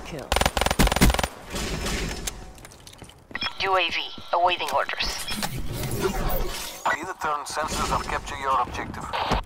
kill. UAV, awaiting orders. Either turn sensors or capture your objective.